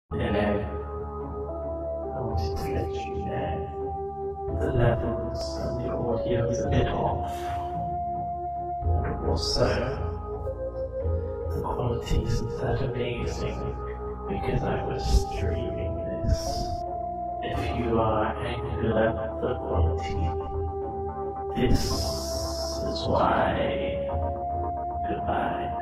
And I wanted to let you know the levels and the audio is a bit off. And also, the quality isn't that amazing because I was streaming this. If you are angry at the quality, this is why. Goodbye.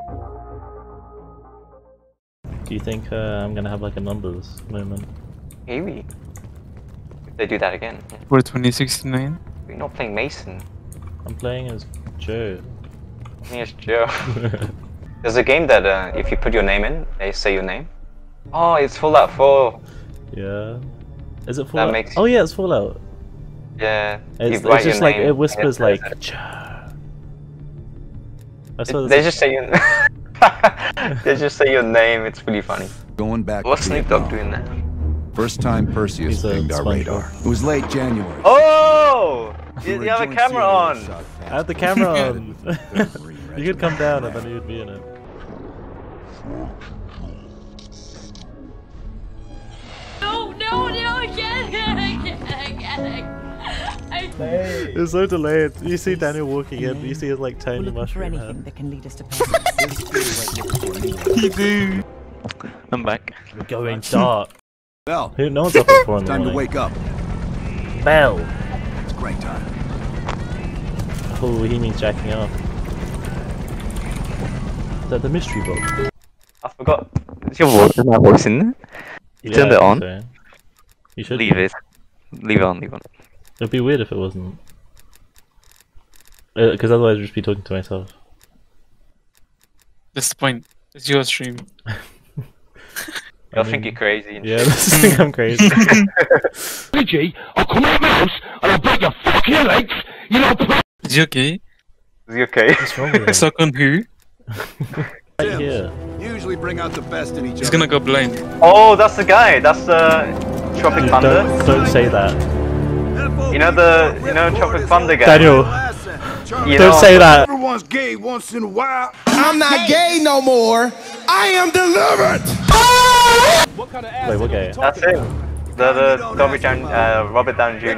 Do you think I'm gonna have like a numbers moment? Maybe. If they do that again. For 2069? You're not playing Mason. I'm playing as Joe. Yes, Joe. There's a game that if you put your name in, they say your name. Oh, it's Fallout 4. Yeah. Is it Fallout? Makes... Oh yeah, it's Fallout. Yeah. It's just like, it whispers like, Joe. They just say your they just say your name, it's really funny. Going back. What's Snoop Dogg doing there? First time Perseus pinged our radar. It was late January. Oh! You have a camera on! I have the camera on! You could come down and then you'd be in it. No, get it. It's so delayed. You see Daniel walking in, you see his like tiny mushroom head. That can lead us to You do. I'm back. We're going dark. Bell. No one's up at 4 in the Time morning. to wake up. Bell. It's great time. Oh, he means jacking off. The mystery book. I forgot. Is your voice, is my voice in there? You turned it on? So. You should Leave it. Leave it on, leave it on. It'd be weird if it wasn't. Because otherwise I'd just be talking to myself. That's the point. It's your stream. You'll think you're crazy. Yeah, this think I'm crazy. PG, I'll come out of my house and I'll break your fucking legs, you know. Is he okay? Is he okay? What's wrong with him? Suck on who? Right here. Usually bring out the best in each other. He's gonna go blind. Oh, that's the guy. That's Tropic Thunder. Don't say that. You know Tropic Thunder guy. Daniel, You don't know, say that. Everyone's gay once in a while. I'm not gay no more. I am delivered. Wait, what game? That's it. The Robert Downey Jr.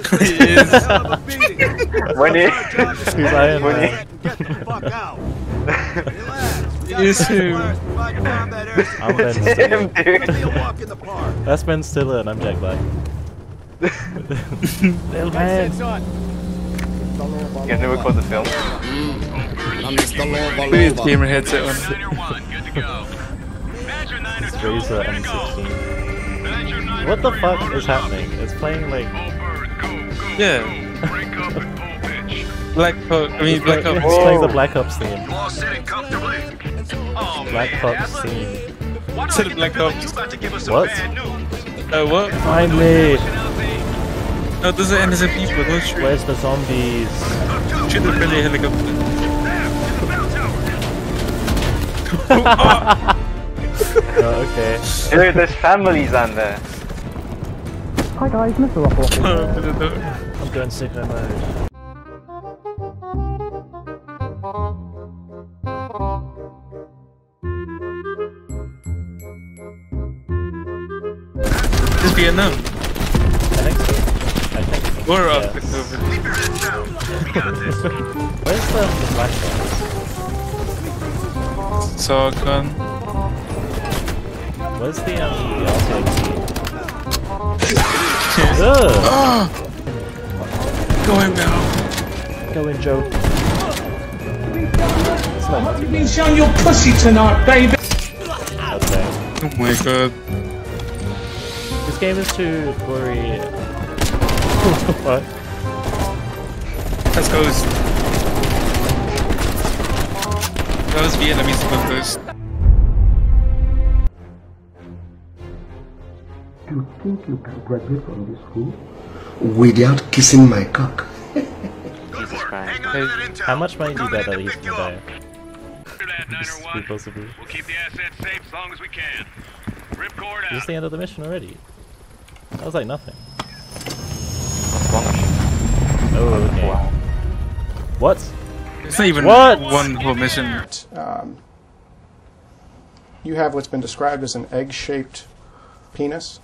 When he He's Iron Man. Get the fuck out. Yes, who? I'm Ben him, Stiller. dude. That's Ben Stiller and I'm Jack Black. Little man. You can record the film. Look at his gamer headset on. It's Razer M16. What the fuck is happening? It's playing like... Yeah. Black Ops. I mean, Black Ops. It's playing the Black Ops theme. Black Ops theme. Instead of Black Ops. What? What? Finally! No, those are innocent people, don't shoot. Where's the zombies? Shoot the friendly helicopter. Oh, okay. Dude, there's families on there. Hi guys, Mr. Ruffle. Open the door. I'm going sicko mode. This is Vietnam. I think so. We're up. Yes. Where's the black one? Saw gun. Where's the Go in now. Go in, Joe. It's not You've been showing your pussy tonight, baby. okay. Oh my god. This game is too gory. What? Let's go. That was Vietnamese first. You think you can graduate from this school without kissing my cock? Jesus Christ. Hey, How much money do you bet that he's gonna die? Possibly. We'll keep the assets safe as long as we can. Ripcord Is this the end of the mission already? That was like nothing. Oh, okay. Wow. What? it's not even What? one whole mission. You have what's been described as an egg-shaped Penis.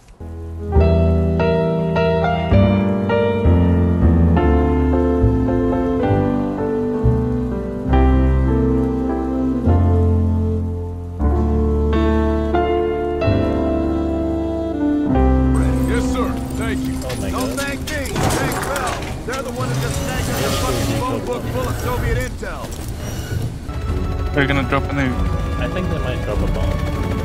Yes, sir. Thank you. Oh my Don't god. thank me. Thank Bell. They're the one that just snagged us a fucking phone book full of Soviet intel. They're gonna drop a nuke. I think they might drop a bomb.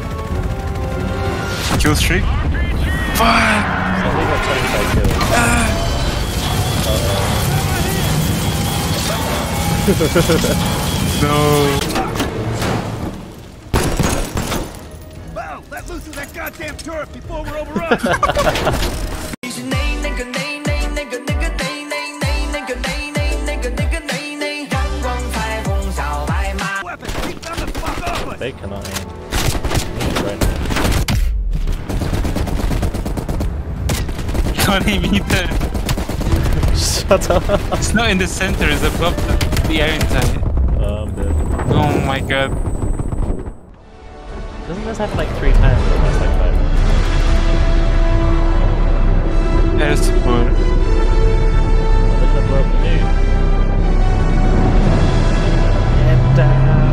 Kill streak? Fuck! I think that's 25 kills. No. Bell, let loose of that goddamn turret before we're overrun. Weapon, keep them the fuck off us. They cannot aim. Right now. Can't aim either. Shut up. It's not in the center, it's above the iron sight. Oh, I'm dead. Oh my god. Doesn't this happen like 3 times in the last like 5 minutes? Air support. They're gonna blow up the nuke. Get down.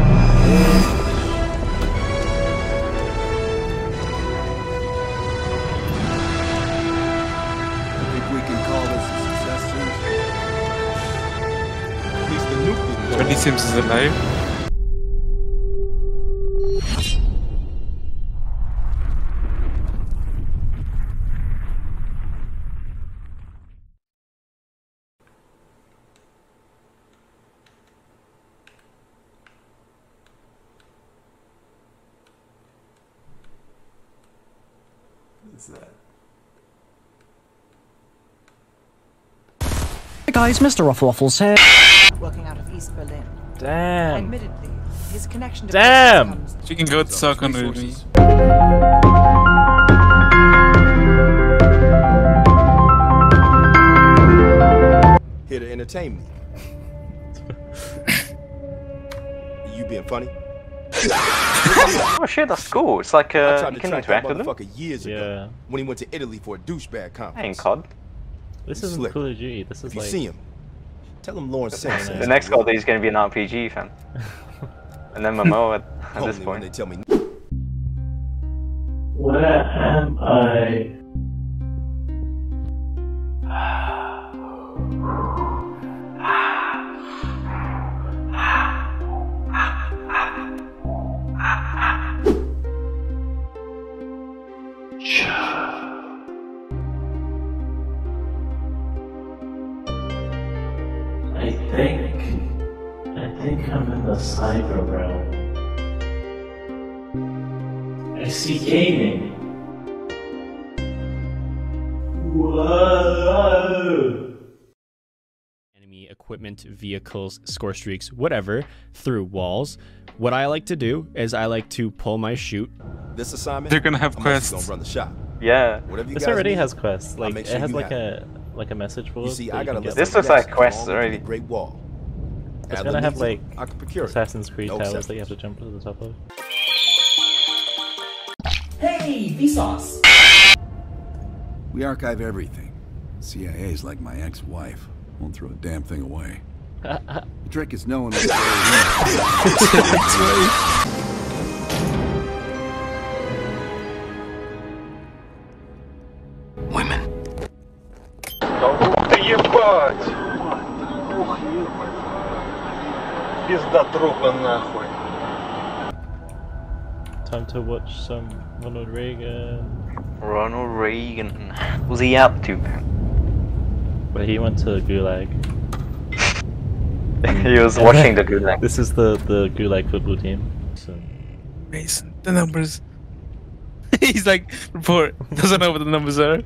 Think we can call this a success soon? At least the nuke didn't go But he seems is alive. What is that? Hey guys, Mr. Ruffles here. Working out of East Berlin. Damn. Admittedly, his connection to Damn. She can go to suck on with me. Here to entertain me. You being funny? Oh shit, that's cool. It's like I you tried to can track interact that with them. motherfucker years ago when he went to Italy for a douchebag conference. Ain't COD. This He's isn't slick. Call of Duty. This is If you like. see him, tell him Lawrence says The next COD is going to be an RPG, fam. An MMO at this Only when point. they tell me. Where am I? I think I'm in the cyber realm. I see gaming. Whoa! Enemy equipment, vehicles, score streaks, whatever, through walls. What I like to do is I like to pull my chute. This assignment. They're gonna have quests. Gonna run the shop. Yeah. Whatever you This guys already need, has quests. Like make it sure has you like have a message board. You see, that I got can a get. This looks like quests already. Great Wall. It's Add gonna have Louisiana, like I can procure it. Assassin's Creed No towers exceptions. that you have to jump to the top of. Hey, Vsauce. We archive everything. CIA's like my ex-wife. Won't throw a damn thing away. The trick is knowing what's going Women. Ты ебать! Пизда трупа нахуй. Time to watch some Ronald Reagan. Ronald Reagan. What's he up to? But he went to Gulag. He was watching the Gulag. This is the Gulag football team. So. Mason, the numbers. He's like, report. Doesn't know what the numbers are.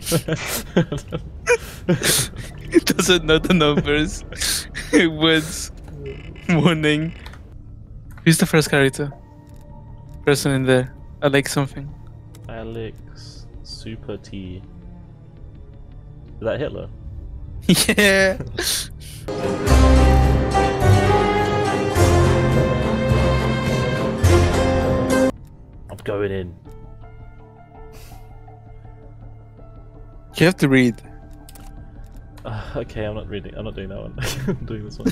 Doesn't know the numbers. Words. Warning. Who's the first character? Person in there. I like something. Alex Super T. Is that Hitler? Yeah. I'm going in. You have to read. Okay, I'm not reading. I'm not doing that one. I'm doing this one.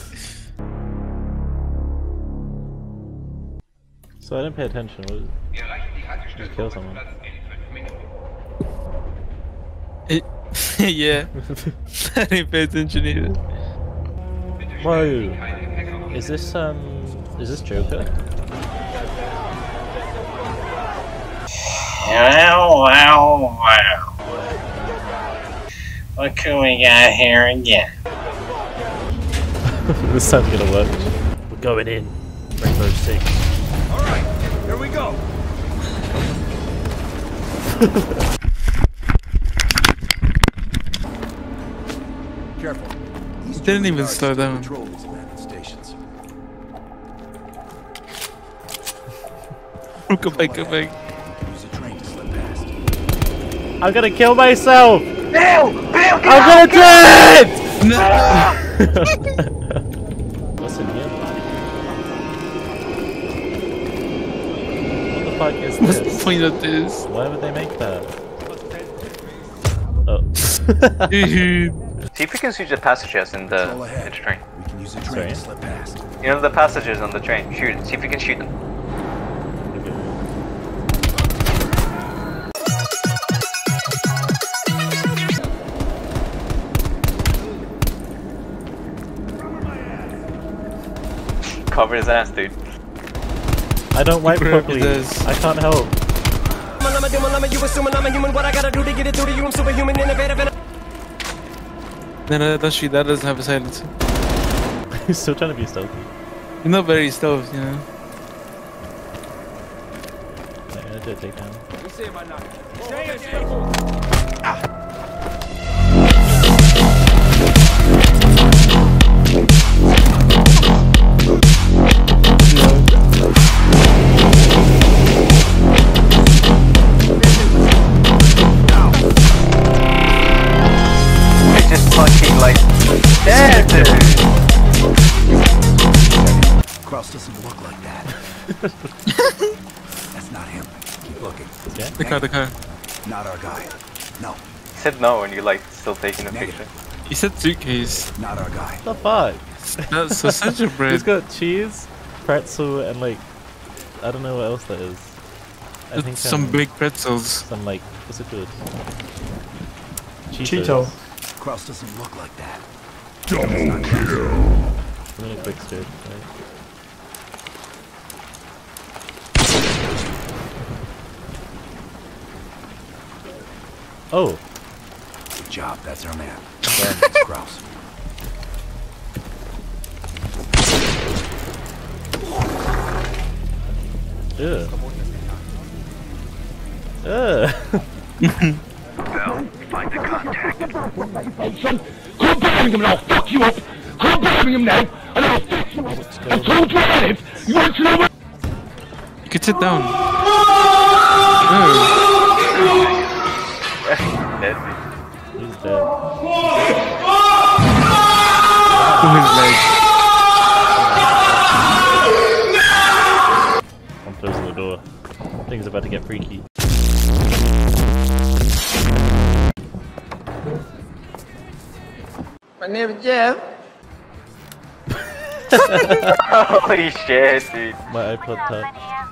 So I didn't pay attention. What is it? Just kill someone. Yeah. I didn't pay attention either. Whoa! Is this Joker? Wow. What can we got here again? This time's gonna work. We're going in. Rainbow Six. Alright, here we go. Careful. These Didn't even guards slow down. Control these abandoned stations. Go back. Use a train to slip past. I'm gonna kill myself! Bill! I'm gonna do it! No! What's in here? What the fuck is What's this? the point of this? Why would they make that? Oh. Dude. See if we can see the passages in the train. We can use a train to slip past. You know the passages on the train. Shoot. See if we can shoot them. Cover his ass, dude. I don't wipe properly. I can't help. No, that shit, that doesn't have a silencer. He's still trying to be stealthy. You're not very stealthy, you know. Wait, I did take down. Fucking like dead. Cross doesn't look like that. That's not him. Keep looking. Yeah? The car. Not our guy. No. He said no and you like still taking a picture. He said suitcase. Not our guy. What the fuck? That's such a bread. He's got cheese, pretzel, and like, I don't know what else that is. I think some big pretzels. Some like, what's it called? Cheeto. Cross doesn't look like that. Double kill. I'm in a quick stir. Right? Oh. Good job. That's our man. Kraus. Ugh. Bell, find the contact. Come back him now, fuck you up! Come back him now, and I'll fix you up! And throw grenades! You want to know what? You could sit down. Dead. He's dead. I'm closing the door. Things about to get freaky. My name is Jeff. Holy shit, dude. My iPod Touch.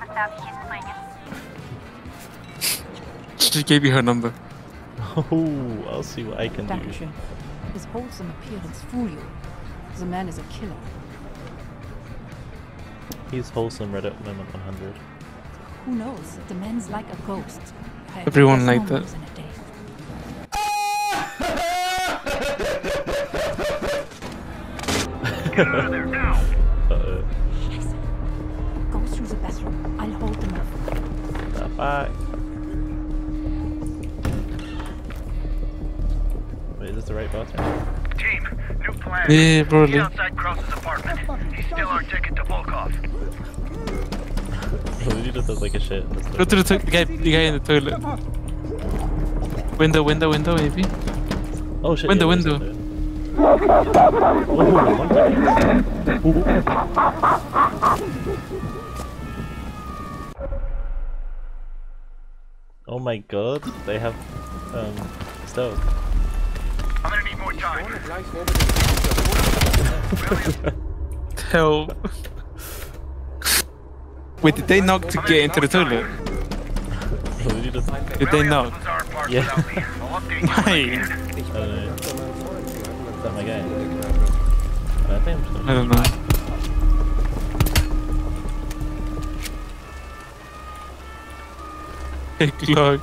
She gave you her number. Oh, I'll see what I can do. His wholesome appearance fool you. The man is a killer. He's wholesome, Reddit moment 100. Who knows? The man's like a ghost. Everyone like that. Get out of there now! Uh-oh. Go through the bathroom. I'll hold them off. Step back. Wait, is this the right bathroom? Team, new plan. Yeah, probably. Get outside Krause's apartment. He's still our ticket to Volkov. He just does like a shit. Go to the guy in the toilet. Window, maybe. Oh shit. Window. Oh my god, they have stove. I'm gonna need more time. Help. Wait, did they knock to get into the toilet? Did they knock? Yeah. Why? I don't know. Is that my guy? I think I'm just I don't know. Hey, Clark.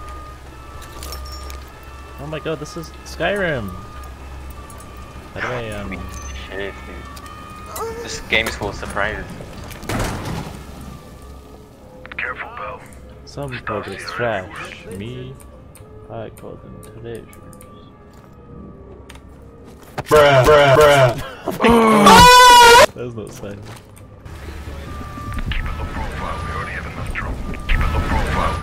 Oh my god, this is Skyrim! By the way, Shit, dude. This game is full of surprises. Careful, Bell. some call this trash. Me, I call them treasures. Bruh, bruh, bruh. That's not saying. Keep a low profile. We already have enough trouble. Keep a low profile.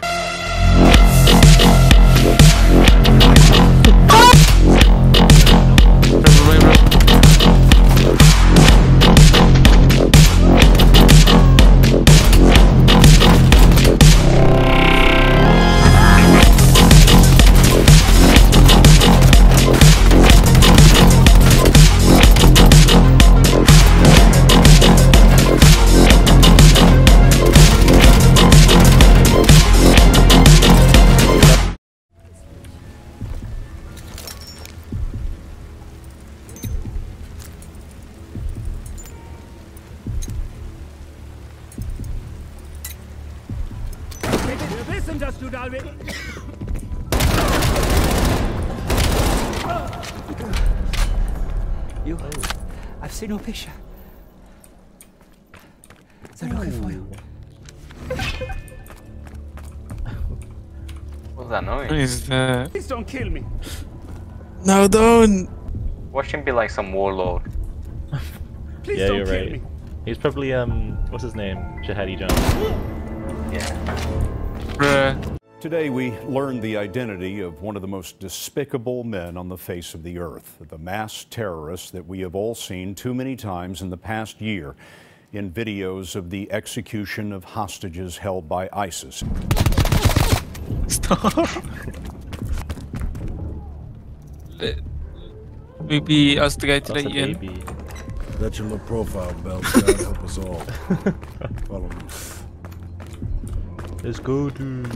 I've seen your picture. They're looking for you. What's that noise? What is that? Please don't kill me. No, don't. Watch him be like some warlord. Please Yeah, don't you're kill right. me. He's probably what's his name? Jihadi John. Yeah. Bruh. Today we learned the identity of one of the most despicable men on the face of the earth, the mass terrorist that we have all seen too many times in the past year in videos of the execution of hostages held by ISIS. Stop. Maybe ask the guy to let you in. That's your low profile, Bell. God help us all. Follow me. Let's go, dude.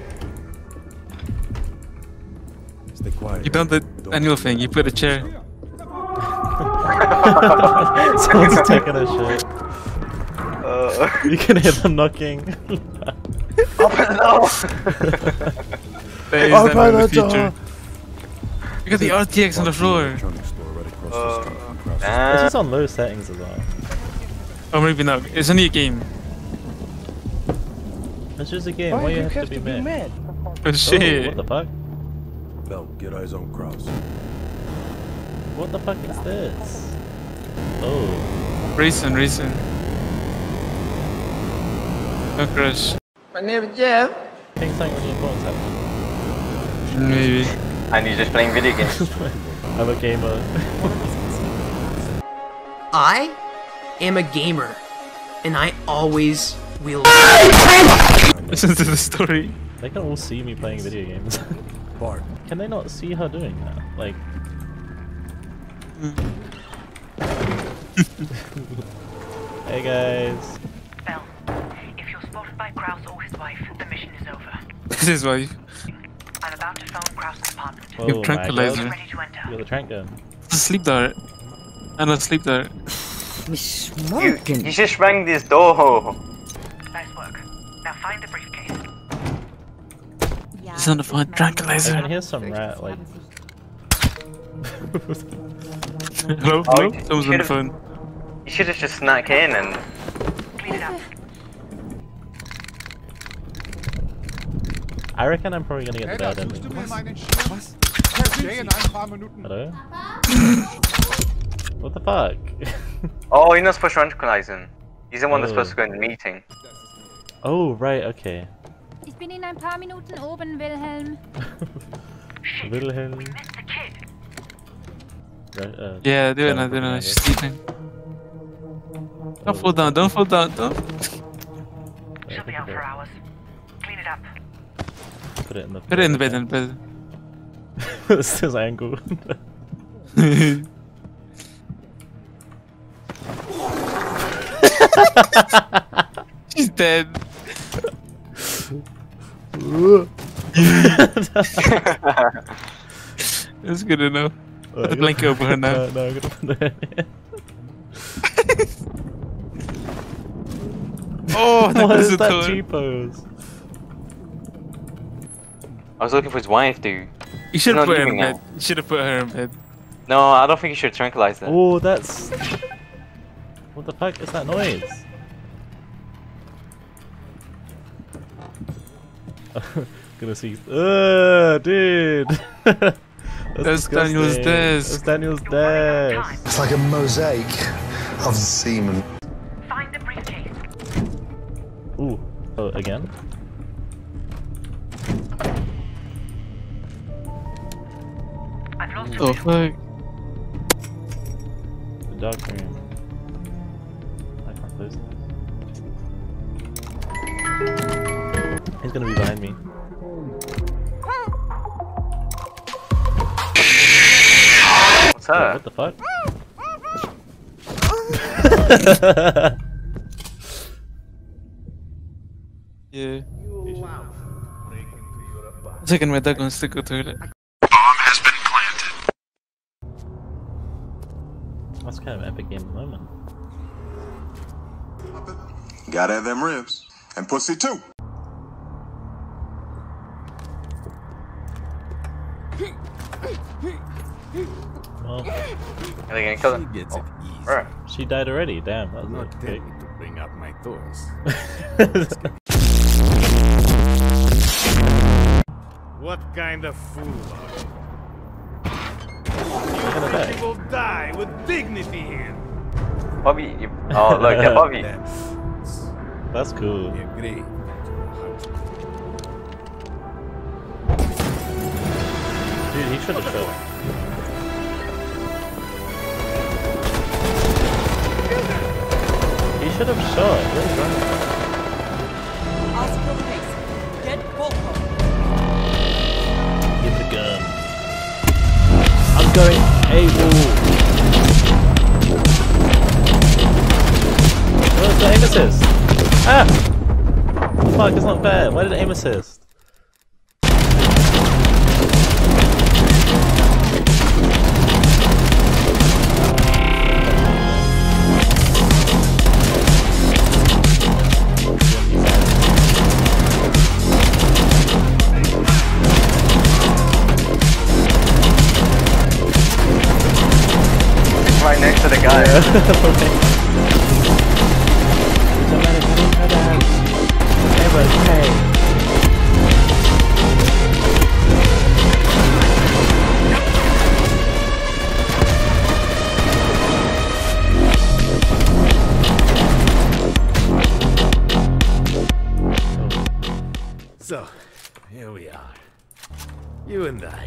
Stay quiet. You done the annual thing, you put a chair. Someone's taking a shit. You can hear them knocking. Open the door! Look at the RTX on the floor. This is on low settings as well. Or maybe not. It's only a game. It's just a game. Why you have to be mad? Oh shit. Oh, what the fuck? Bell, get eyes on Kraus. What the fuck is this? Oh. Reason. No crush. My name is Jeff. I think something really important's happening. Maybe. And you're just playing video games. I'm a gamer. I am a gamer, and I always will. Listen to the story. They can all see me playing video games. Bart. Can they not see her doing that? Like. Hey guys. Bell, if you're spotted by Kraus or his wife, the mission is over. This is his wife. I'm about to phone Kraus' apartment. You tranquilizer. Ready to enter. You got the trank gun. It's a sleep dart. I don't sleep dart. You just rang this door. Nice work. Now find the briefcase. He's on the phone. Tranquilizer. I can hear some rat like. Hello? Oh, Hello? Someone's on the phone. You should have just snuck in and. Clean it up. I reckon I'm probably gonna get the bad ending. Hello? What the fuck? Oh, you're not supposed to tranquilize him. He's the one that's supposed to go in the meeting. Oh, right, okay. Ich bin in ein paar Minuten oben, Wilhelm. Wilhelm. We missed the kid. Right, Yeah, do it. She's sleeping. Don't fall down, don't. She'll be out for hours. Clean it up. Put it in the bed. It's his angle. She's dead. That's good enough. Put the blanket over her now. No, I'm gonna put it in. Oh, that what was is a that turn. G-pose? I was looking for his wife, dude. You should She's have not put her in leaving bed. now. You should have put her in bed. No, I don't think you should tranquilize that. Oh, that's... What the fuck is that noise? Gonna see... dude! That's Daniel's desk. That's Daniel's desk. It's like a mosaic of semen. Find the briefcase. Ooh. Oh, again? I've lost Oh fuck. The dog room. I can't close this. He's gonna be behind me. What's that? What the fuck? Yeah. Second, my dog wants to go to toilet. That's kind of an epic game moment. Gotta have them ribs. And pussy too. Well, Are they gonna kill him? Gets it easy. Right. she died already. Damn, that was Not quick. tell me to bring out my thoughts. What kind of fool are you? You will die with dignity here. Bobby, you... Oh, look, yeah, Bobby. That's cool. We agree. Dude, he should have shot. He should have shot. What is wrong with him? I'll secure the base. Get Volkov. Give the gun. I'm going AWOL. Where's the aim assist? Ah! Fuck, it's not fair. Why did it aim assist? Right next to the guy. So, here we are. You and I.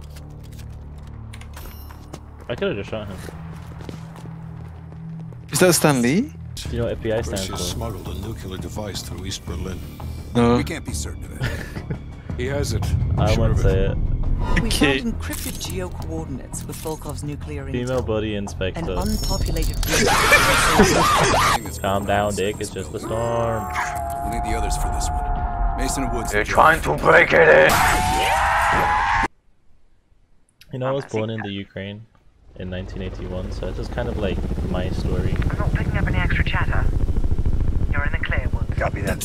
I could have just shot him. Is that Stan Lee? Do you know what FBI stands Russia for? smuggled a nuclear device through East Berlin. No. We can't be certain of it. He has it. I won't say it. We Okay. found encrypted geo-coordinates with Volkov's nuclear Female intel. body An inspector. unpopulated Calm down, Dick. It's just a storm. We'll need the others for this one. Mason and Woods. They're trying to break it in. You know, I was born in the Ukraine in 1981, so it's just kind of like my story. I'm not picking up any extra chatter. You're in the clear, Woods. Copy that.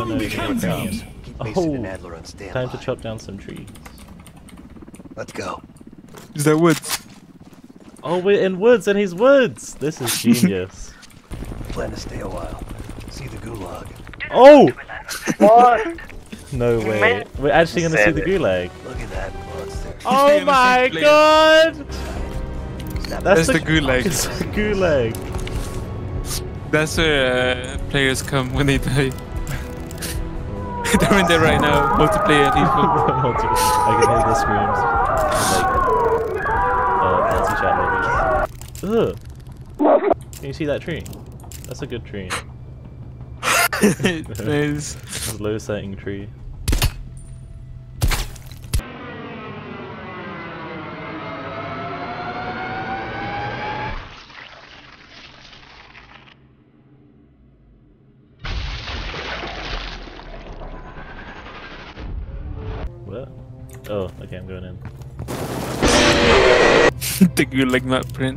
Oh, time to chop down some trees. Let's go. Is that Woods? Oh, we're in Woods, and he's Woods! This is genius. Plan to stay a while. See the gulag. Oh! What? No way. We're actually gonna see the gulag. Look at that monster. Oh my god! That's the gulag. It's the gulag. That's where players come when they die. They're in there right now. Multiplayer people. I can hear the screams. Like, fancy chat lobbies. Ugh. Can you see that tree? That's a good tree. Nice. It's a low setting tree. Oh, okay, I'm going in. Think you like my print.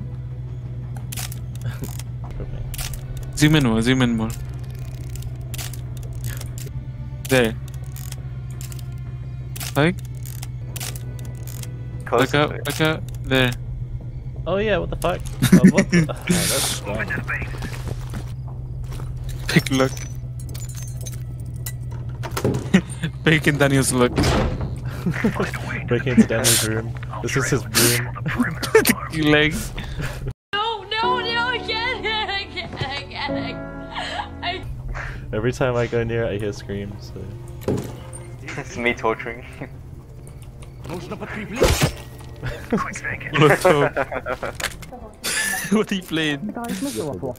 Zoom in more, zoom in more. There. Like? Look up, there. Oh yeah, what the fuck? Oh, what the? Oh, that's dumb. Big look. Breaking Daniel's look. Breaking into Daniel's room. This is his room. Legs. No, get it. Every time I go near it, I hear screams. So. It's me torturing. What are you playing? There's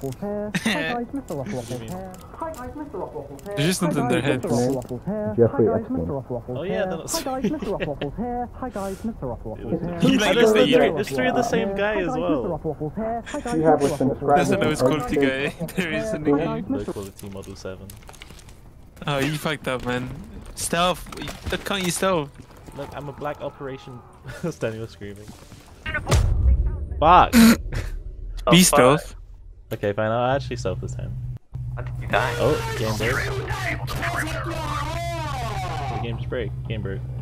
There's just nothing in their heads. Jeffrey Oh yeah, that's Hi guys, Mr. Ruffles here. Hi guys, Mr. Ruffles here. There's three of the same guy as well. Doesn't know his quality guy. There is a nigga. Low quality Model 7. Oh, you fucked up, man. Stealth. That can't you stealth? Look, I'm a black operation. Daniel screaming. Fuck! Be stealth. Okay, fine, I'll actually stealth this time. How did you die? Oh, game break. The game's break. Game break.